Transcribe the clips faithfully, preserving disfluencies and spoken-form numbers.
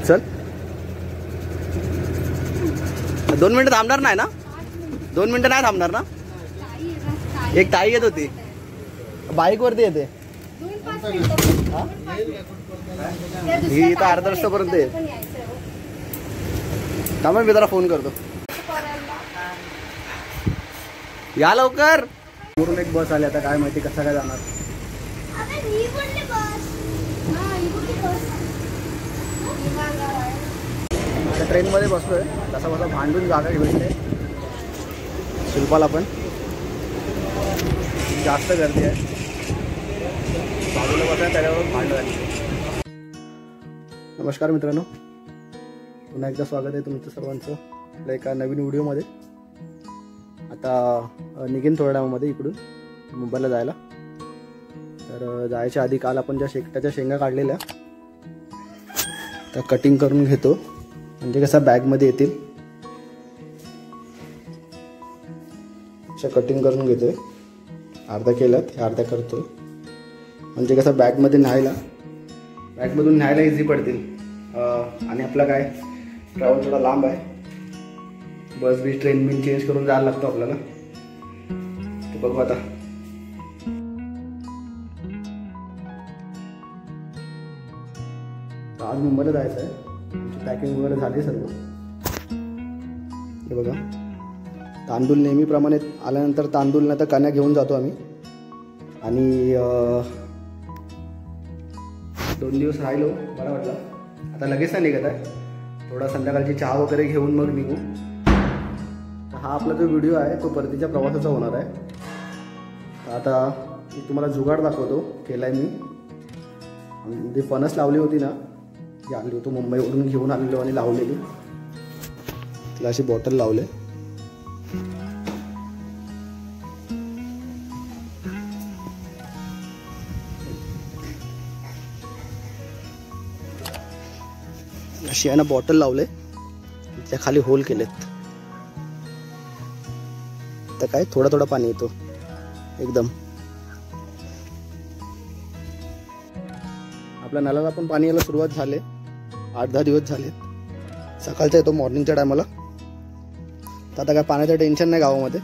चल दोन मिनिटं थांबणार नाही ना? दोन मिनिटं नाही थांबणार ना? एक ताई येत होती बाईक वरती येते ही इथं अर्धा रस्त्यापर्यंत आहे. थांबा मी जरा फोन करतो. या लवकर. वरून एक बस आली आता काय माहिती कसं काय जाणार. ट्रेन मध्ये बसलोय तसा बसा भांडून जागा भेटते. शिल्पाला पण जास्त गर्दी आहे. बाजूला बसा त्याच्यावर भांडण. नमस्कार मित्रांनो, पुन्हा एकदा स्वागत आहे तुमचं सर्वांचं आपल्या एका नवीन व्हिडिओमध्ये. आता निघेन थोड्या टायमामध्ये इकडून मुंबईला जायला. तर जायच्या आधी काल आपण ज्या शेकटाच्या शेंगा काढलेल्या त्या कटिंग करून घेतो, म्हणजे कसं बॅगमध्ये येतील. अशा कटिंग करून घेतोय. अर्धा केल्यात अर्धा करतोय, म्हणजे कसं बॅगमध्ये न्यायला बॅगमधून न्यायला इझी पडतील. आणि आपला काय ट्रॅव्हल थोडा लांब आहे. बस बी ट्रेन बिन चेंज करून जायला लागतो आपल्याला. ते बघू आता. आज मुंबईला जायचं आहे. आमची पॅकिंग वगैरे झाली सर्व. हे बघा तांदूळ नेहमीप्रमाणे आल्यानंतर तांदूळ नाही तर कण्या घेऊन जातो आम्ही. आणि दोन दिवस राहिलो बरं वाटलं. आता लगेच नाही निघत आहे. थोडा संध्याकाळची चहा वगैरे घेऊन मग निघू. तर हा आपला जो व्हिडिओ आहे तो परतीच्या प्रवासाचा होणार आहे. आता मी तुम्हाला जुगाड दाखवतो केलाय मी. जी फणस लावली होती ना, ती आणली होती मुंबईवरून घेऊन आलेलो आणि लावलेली. तिला अशी बॉटल लावले. अशी आहे ना बॉटल लावले, त्या खाली होल केलेत. तर काय थोडा थोडा पाणी येतो एकदम. आपल्या नळाला पण पाणी यायला सुरुवात झाले. आठ दहा दिवस झाले. सकाळचा येतो मॉर्निंगच्या टायमाला. तर आता काय पाण्याचं टेन्शन नाही गावामध्ये.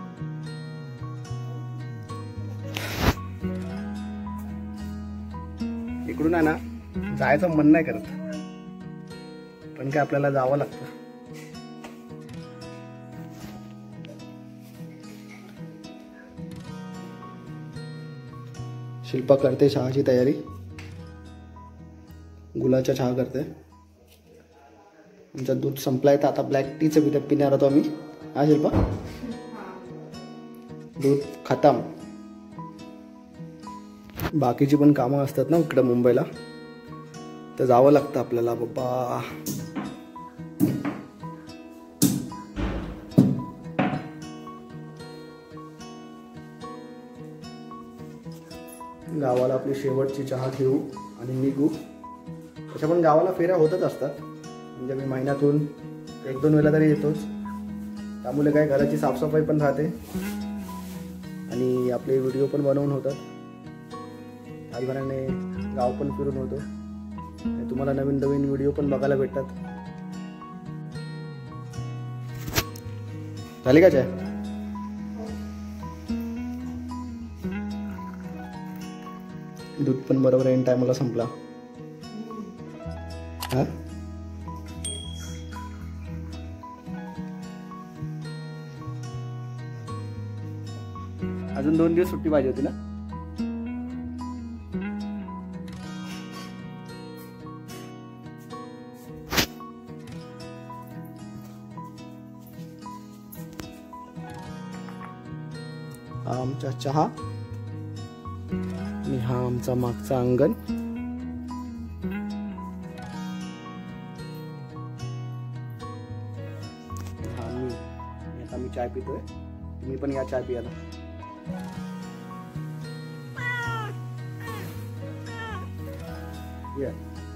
इकडून आहे ना जायचं मन नाही करत, पण काय आपल्याला जावं लागतं. शिल्पा करते चहाची तयारी. गुलाबचा चहा करते. आमचा दूध संपलाय तर आता ब्लॅक टीचं पित पिणार होतो आम्ही. हा शिल्पा, दूध खतम. बाकीची पण कामं असतात ना इकडं मुंबईला, तर जावं लागतं आपल्याला बाबा. गावाला आपली शेवटची चहा घेऊ आणि निघू. तशा पण गावाला फेऱ्या होतच असतात. म्हणजे मी महिन्यातून एक दोन वेळा तरी येतोच. त्यामुळे काय घराची साफसफाई पण राहते आणि आपले व्हिडिओ पण बनवून होतात. त्याचप्रमाणे गाव पण फिरून होतो. तुम्हाला नवीन नवीन व्हिडिओ पण बघायला भेटतात. झाली का चाय? दूध पण बरोबर एन टायमाला संपला. हा अजून दोन दिवस सुट्टी पाहिजे होती ना. हा आमचा चहा आणि हा आमचा मागचा अंगण. हा मी आता मी चाय पितोय. तुम्ही पण या चाय पियाला. Yeah.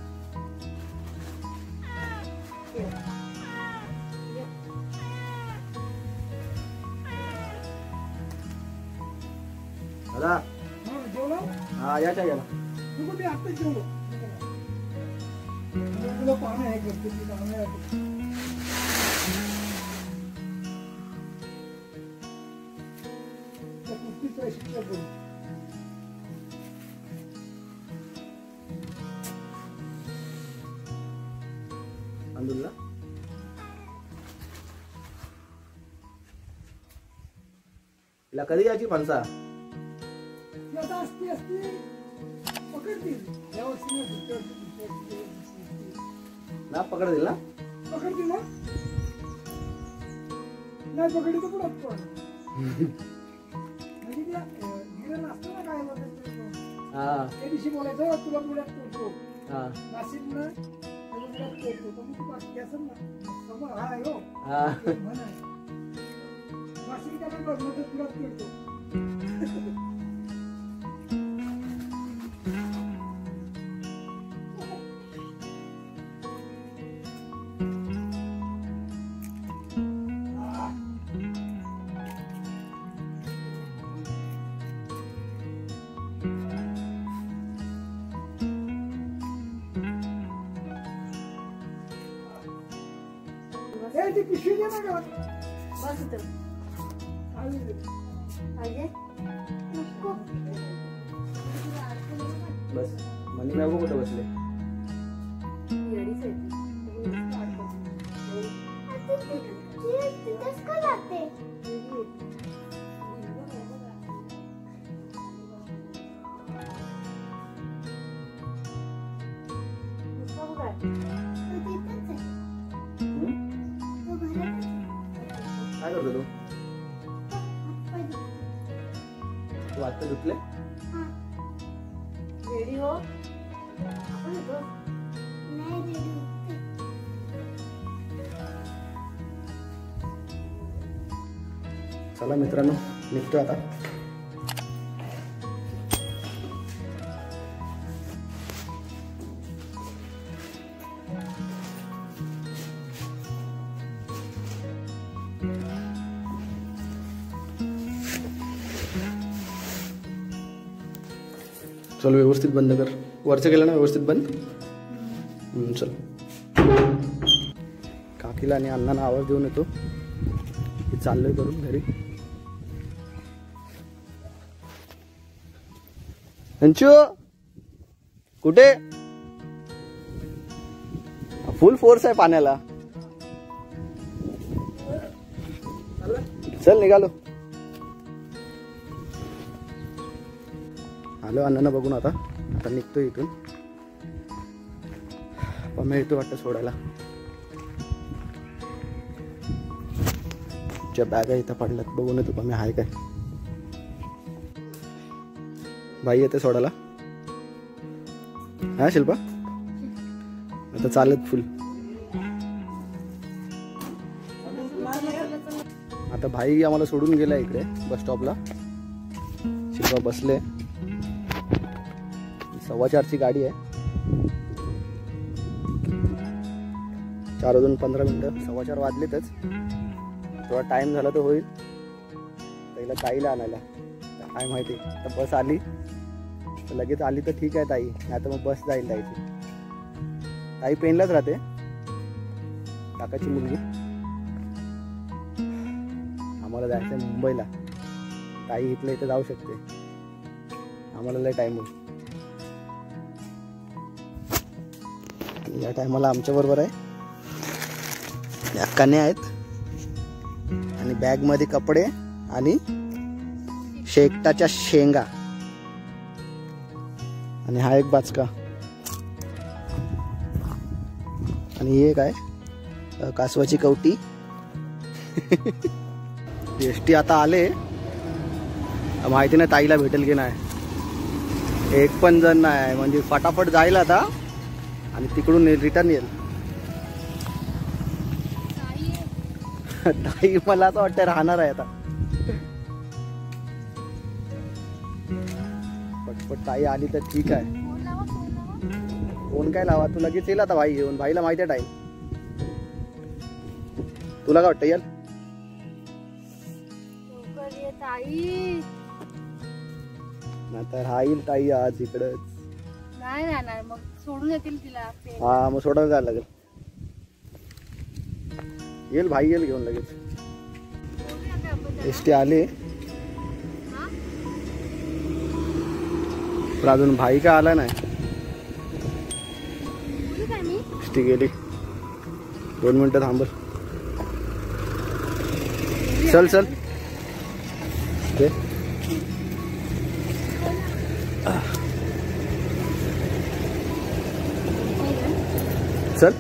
दादा हा या चाय घ्यायला. अंदुल्ला तिला कधी यायची फणसा ना पकडतील ना पकडतील ना नाही पकडली तर पुढे पण म्हणजे त्या गिरण असतं ना काय हा त्या दिवशी बोलायचं तुला पुढ्यात पोहोचतो हा नाशिकनं तुला पुढ्यात पोहोचतो तर मग तू बाकी असं ना समोर हा आहे हो हा म्हण आहे नाशिक त्याला बघलं तर पुढ्यात पोहोचतो ती पिशवी दे ना का बस इथं पाहिजे बस मनी बाबू कुठं बसले येडीच आहे ती तिथेच का जाते काय करतो तू तू आत्ता धुतले रेडी हो आपण येतो नाही रेडी चला मित्रांनो निघतो आता चल व्यवस्थित बंद कर वरचं केलं ना व्यवस्थित बंद चल काकीला आणि अण्णांना आवाज देऊन येतो की चाललोय करून घरी अंशू कुठे फुल फोर्स आहे पाण्याला चल निघालो आलो अण्णांना बघून आता आता निघतो इथून पण मी येतो वाटतं सोडायला ज्या बॅगा इथं पडल्यात बघून येतो पण मी आहे काय भाई येते सोडायला हा शिल्पा आता चालत फुल आता भाई आम्हाला सोडून गेला इकडे बस स्टॉपला शिल्पा बसले सव्वा चारची गाडी आहे चार वाजून पंधरा मिनिटं सव्वा चार वाजलेतच थोडा टाइम झाला तर होईल ताईला ताईला आणायला काय माहिती तर बस आली तर लगेच आली तर ठीक आहे ताई नाही तर मग बस जाईल ताईची ताई पेनलाच राहते काकाची मुलगी आम्हाला जायचं आहे मुंबईला ताई इथल्या इथे जाऊ शकते आम्हाला लय टाईम होईल या टायमाला आमच्या बरोबर आहे या कन्या आहेत आणि बॅग मध्ये कपडे आणि शेकटाच्या शेंगा आणि हा एक बाचका आणि हे काय कासवाची कवटी एसटी आता आले माहिती नाही ताईला भेटेल की नाही एक पण जण नाही म्हणजे फटाफट जाईल आता आणि तिकडून रिटर्न येईल ताई मला असं वाटतं राहणार आहे आता पटपट ताई आली तर ठीक आहे फोन काय लावा तू लगेच येईल आता भाई घेऊन भाईला माहिती आहे टाईम तुला काय वाटतं येईल ताई नाहीतर राहील ताई आज इकडंच नाही जाणार मग सोडून येतील तिला ते. हा मग सोडायला जायला लागेल. येईल भाई येईल घेऊन लगेच. सोडूया का आपण त्याला? एस टी आली हा? पण अजून भाई काय आला नाही. बोलू काय मी? एस टी गेली. दोन मिनिटं थांबल. चल चल ते चल.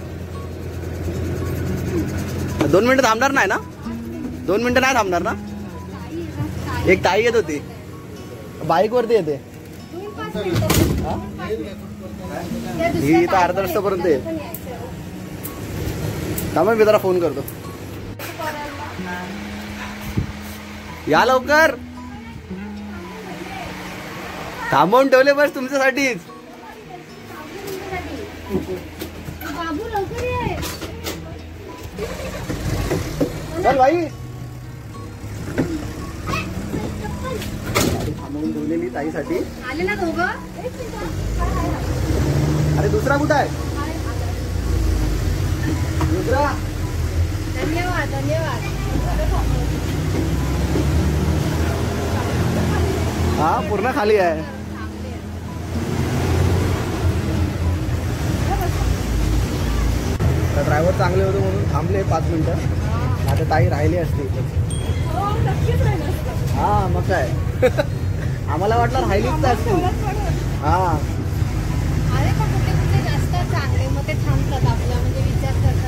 दोन मिनिटं थांबणार नाही ना? दोन मिनिटं नाही थांबणार ना? ताई आहे ना, ताई. एक ताई येत होती बाईक वरती येते. दोन पाच मिनिटं. हा? दोन पाच मिनिटं. त्या ही दुसऱ्या इथं अर्धा ताईला रस्त्यापर्यंत यायचं, आहे. पण यायचं. थांबा मी जरा फोन करतो. या लवकर. थांबवून ठेवले बस तुमच्यासाठीच. बाबू लवकर ये. चल भाई. थांबवून ठेवलेली ताईसाठी. आले ना दोघं. अरे दुसरा कुठं आहे? दुसरा धन्यवाद धन्यवाद. हा पूर्ण खाली आहे. तर ड्रायव्हर चांगले होते म्हणून थांबले पाच मिनिटं. आता ताई राहिली असते इथं. हा मग काय आम्हाला वाटलं राहिलीच असते. हा अरे पण कुठे कुठे जास्त चांगले मग ते थांबतात आपला म्हणजे विचार करतात.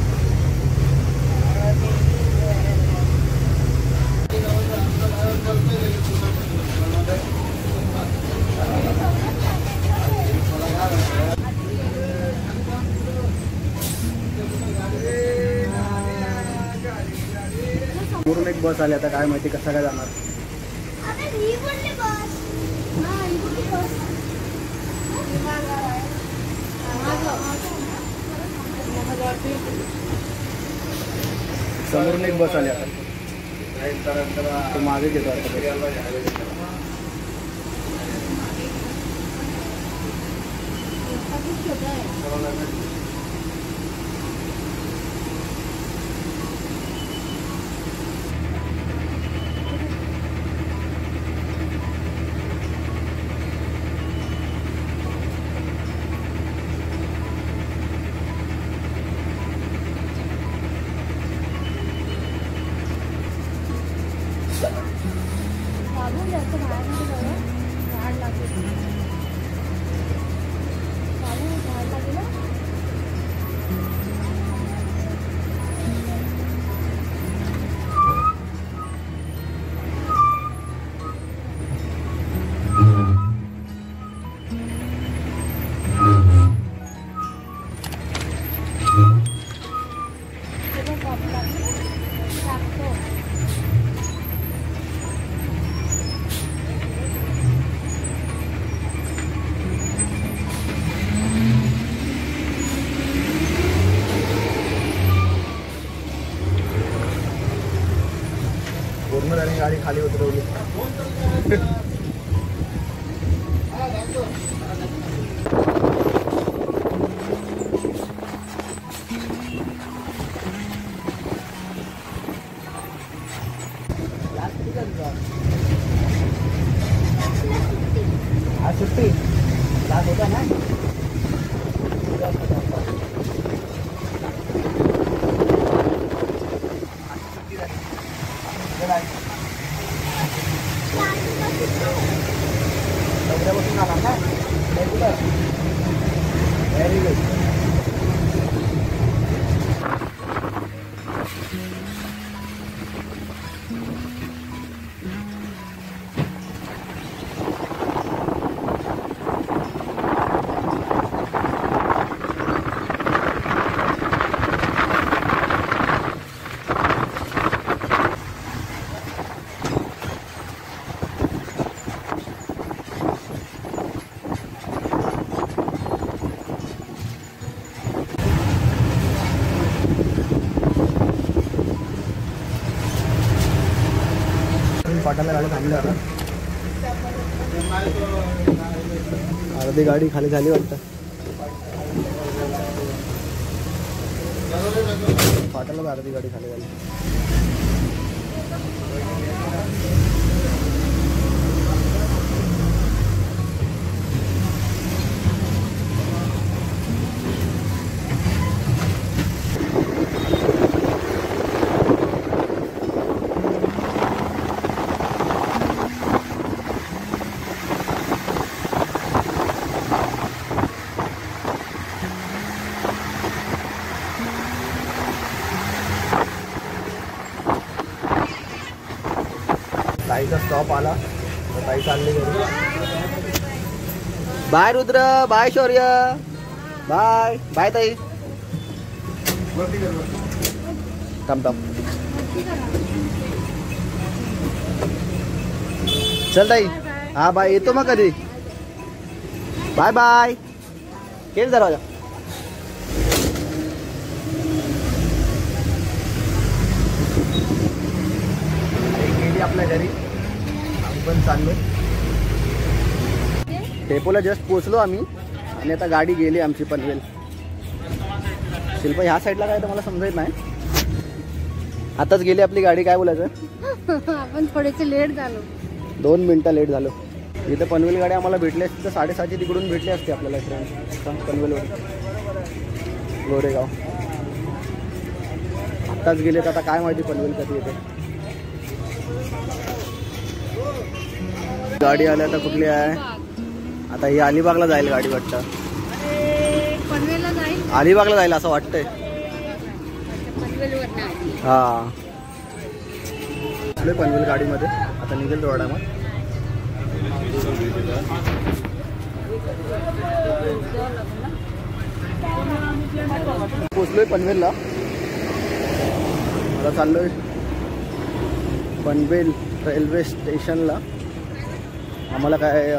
पूर्ण एक बस आली. आता काय माहिती कसं काय जाणार. समोरून एक बस आली आता. तो मागे घेतो आता. बाबू जास्त बाहेर नको जाऊ. झाड लागेल. बाबू झाड लागेल ना. ते बघ बाबू लागेल. टाकतो. पूर्ण त्याने गाडी खाली उतरवली. आज सुट्टी क्लास होता ना. उद्यापासून आला ना रेग्युलर. Very good. पाटाला गाडी थांबली आता. अर्धी गाडी खाली झाली वाटतं. फाटाला अर्धी गाडी खाली झाली. ताईचा स्टॉप आला तर ताई चालली घरी. Bye Rudra, bye Shaurya, bye bye ताई. थांब थांब चल ताई. हा बाय, येतो मग कधी. Bye bye. केल दरवाजा. गेली आपल्या घरी. आम्ही पण चाललो. डेपोला जस्ट पोचलो आम्ही आणि आता गाडी गेली आमची पनवेल. शिल्पा ह्या साईडला काय तर मला समजत नाही. आताच गेली आपली गाडी. काय बोलायचं आपण थोडेसे लेट झालो. दोन मिनटं लेट झालो. इथं पनवेल गाडी आम्हाला भेटली असती तर साडेसहाची तिकडून भेटली असते आपल्याला ट्रेन पनवेलवर गोरेगाव. आत्ताच गेले तर आता काय माहिती पनवेल कधी येते. गाडी आल्या आता कुठली आहे. आता ही अलिबागला जाईल गाडी वाटतं. पनवेलला जाईल. अलिबागला जाईल असं वाटतंय. हा पनवेल गाडीमध्ये आता निघेल थोडा मग. पोचलोय पनवेलला. आता चाललोय पनवेल रेल्वे स्टेशनला. आम्हाला काय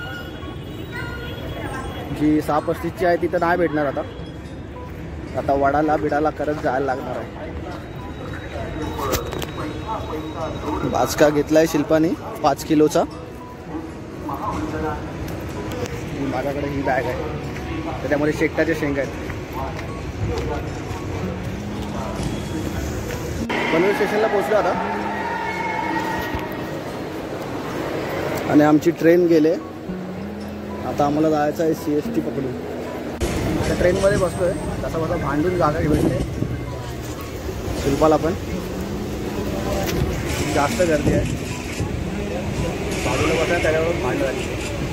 जी सहा पस्तीसची आहे तिथं नाही भेटणार. आता आता वडाला बिडाला करत जायला लागणार आहे. बाचका घेतलाय शिल्पाने पाच किलोचा. माझ्याकडे ही बॅग आहे त्याच्यामध्ये शेकटाच्या शेंगा आहेत. पनवेल स्टेशनला पोहोचलो आता आणि आमची ट्रेन गेले. आता आम्हाला जायचं आहे सी एस टी पकडून. त्या ट्रेनमध्ये बसलो आहे. तसा बसा भांडून जागा भेटते. शिल्पाला पण जास्त गर्दी आहे. बाजूला बसा त्याच्यावर भांड झाली.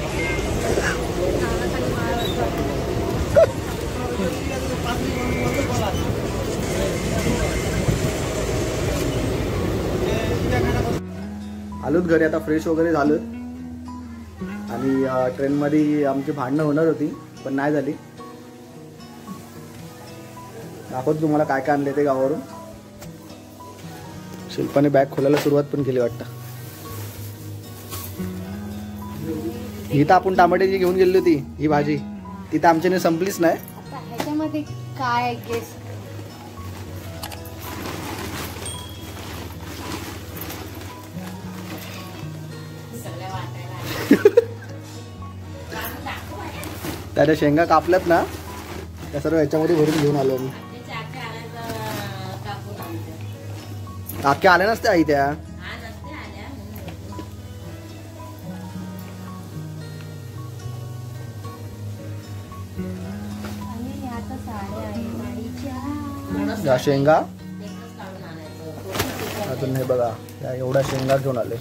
आलोच घरी. आता फ्रेश वगैरे झालो आणि ट्रेनमध्ये आमची भांडणं होणार होती पण नाही झाली. दाखवतो तुम्हाला काय काय आणले ते गावावरून. शिल्पाने बॅग खोलायला सुरुवात पण केली वाटतं. ही तर आपण टमाट्याची घेऊन गेली होती ही भाजी. ती तर आमच्याने संपलीच नाही. ह्याच्यामध्ये काय गेस त्याच्या शेंगा कापल्यात ना त्या सर्व ह्याच्यामध्ये भरून घेऊन आलो मी. अख्ख्या आल्या नसत्या आई त्या. या शेंगा अजून हे बघा या एवढ्या शेंगा घेऊन आले.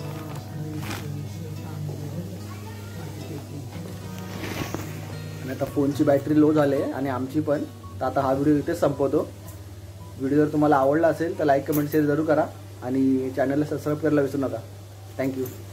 आणि आता फोनची बॅटरी लो झाली आणि आमची पण. तर आता हा व्हिडिओ इथेच संपवतो. व्हिडिओ जर तुम्हाला आवडला असेल तर लाईक कमेंट शेअर जरूर करा आणि चॅनलला सबस्क्राईब करायला विसरू नका. थँक्यू.